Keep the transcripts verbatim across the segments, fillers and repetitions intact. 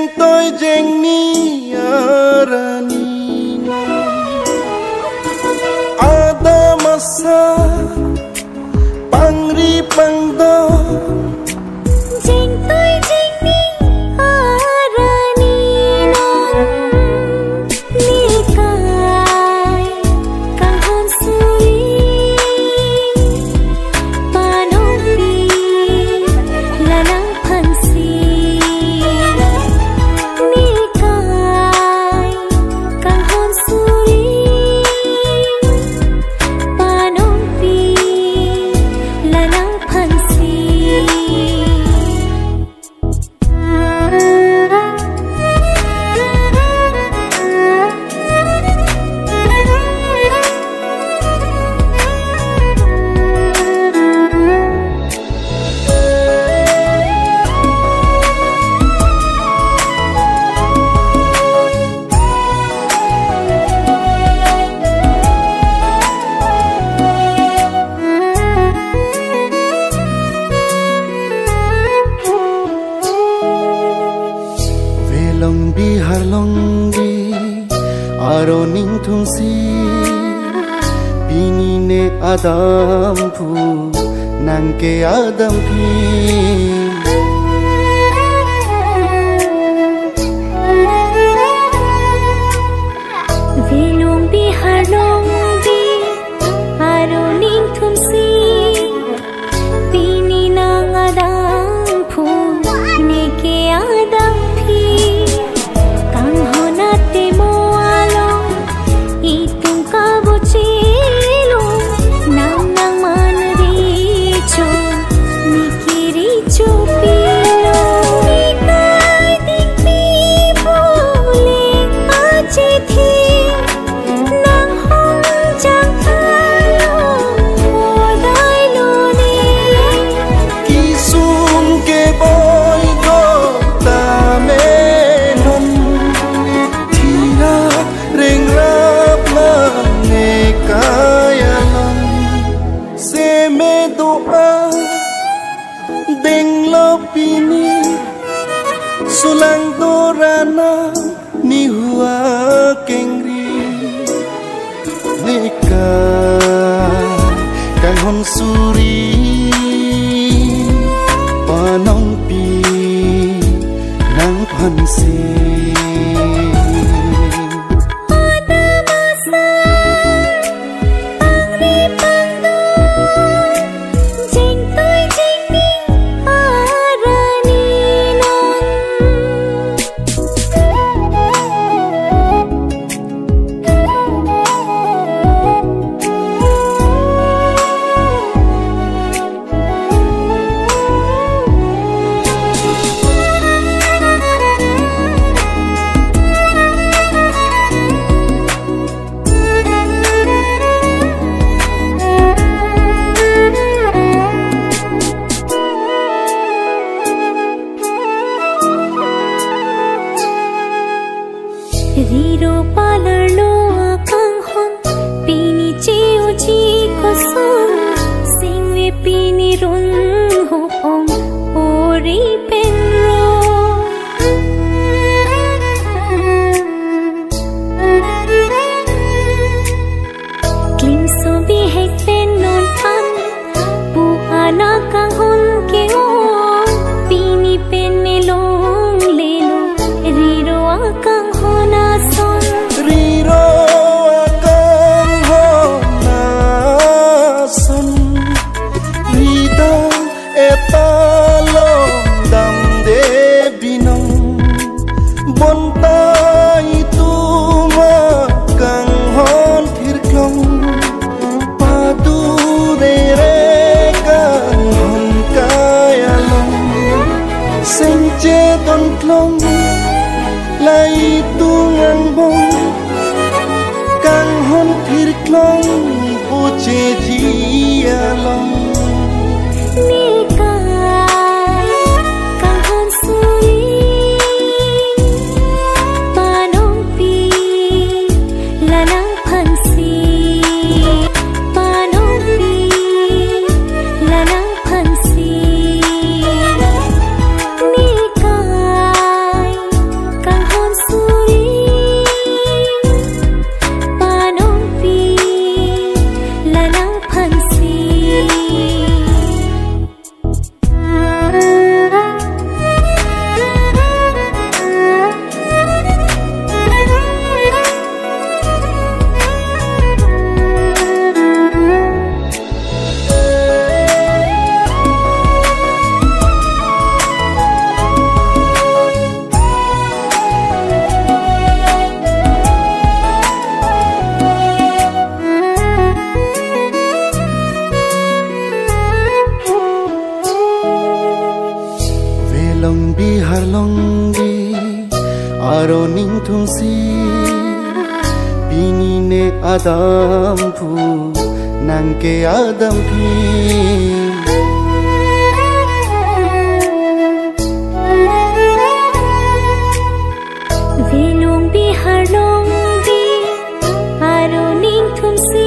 jeng tôi jeng ni arani ada masa pangri pangdo jeng tôi jeng ni arani nikai kang hon suri panopi lanang phansi nikai kang hon suri panopi lanang phansi Long bi har long bi aro ning thung si bini ne adam phu nang ke adam phi Velong bi har long bi aro ning thum si bini nang adam phu ne ke adam phi kang honate mo along itung ka bochilo nam nang man ri cho nikiri cho pilo nikai ding pi bole ache thi nang hong chang thalo dai lo ni ki sum ke boy go ta me non thira reng rap ma ne kaya long se me do a deng lo pini sulang dorana ni hua kengri nika kang hon suri panong pi nang phansi ada masa pangri pangdo jeng tôi jeng ni arani non Riro palar lo akang hon pini cheo chi ko son singwe pini run ho ong ori pen ro klim so bi hai pen non pan pu ana kang hon ke o pini pen me long le lo riro akang hona son riro akang hona son rida epalo dam de binong bonta itu ma kang hon thirklong padu de re kang hon kaya long senche don klong lai tu ngang bông kang hon thir klong bu che ji along nikai kang hon suri panong pi lanang phansi panong pi lanang phansi nikai bihar longgi aro ning thungsi bini ne adam phu nangke adam phi Velong bihar longgi aro ning thungsi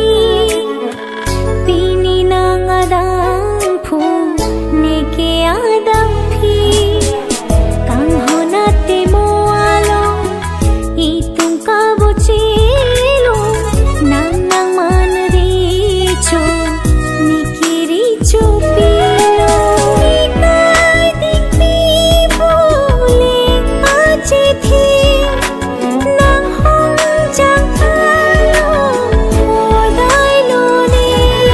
bini nang adam phu neke adam phi kang honate moalo itung kabuchilo nang nang man richo nikiri chupilo nikai dikti bole ache thi nang hong jang alo odai lo ni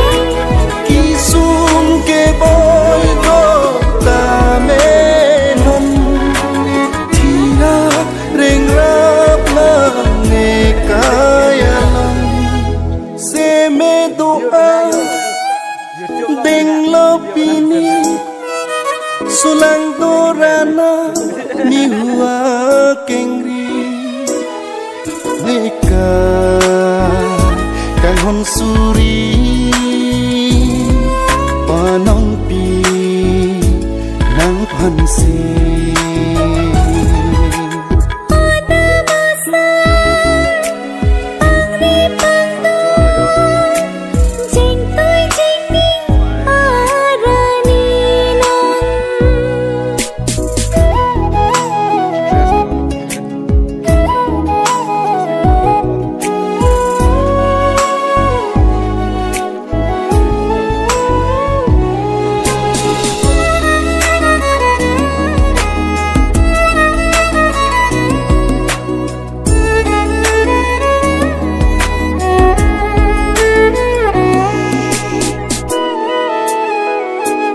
kisum ke boy go ta me non thira reng rap la ne kaya long se me do a deng lo pini sulang dorana ni hua kengri neka kang hon suri panong pi nang phan si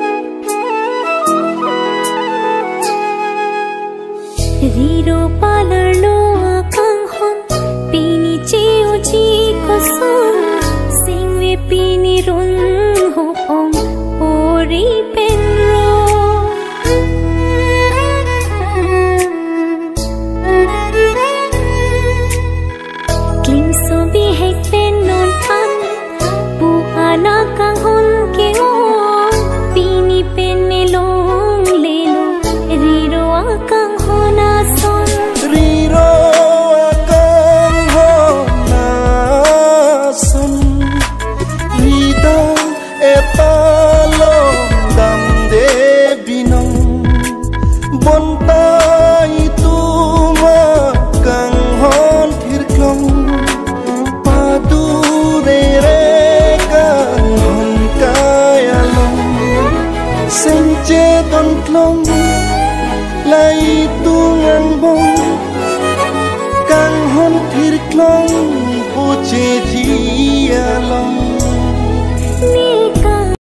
Riro pala